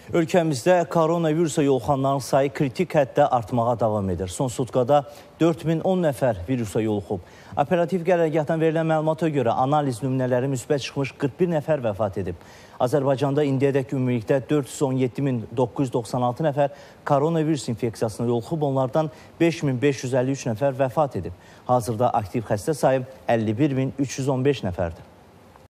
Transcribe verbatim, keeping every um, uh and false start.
Ölkəmizdə koronavirusa yoluxanların sayı kritik həddə artmağa davam edir. Son sutkada dörd min on nəfər virusa yoluxub. Operativ qərargahdan verilən məlumata görə analiz nümunələri müsbət çıxmış qırx bir nəfər vəfat edib. Azərbaycanda indiyədək ümumilikdə dörd yüz on yeddi min doqquz yüz doxsan altı nəfər koronavirus infeksiyasına yoluxub, onlardan beş min beş yüz əlli üç nəfər vəfat edib. Hazırda aktiv xəstə sayı əlli bir min üç yüz on beş nəfərdir.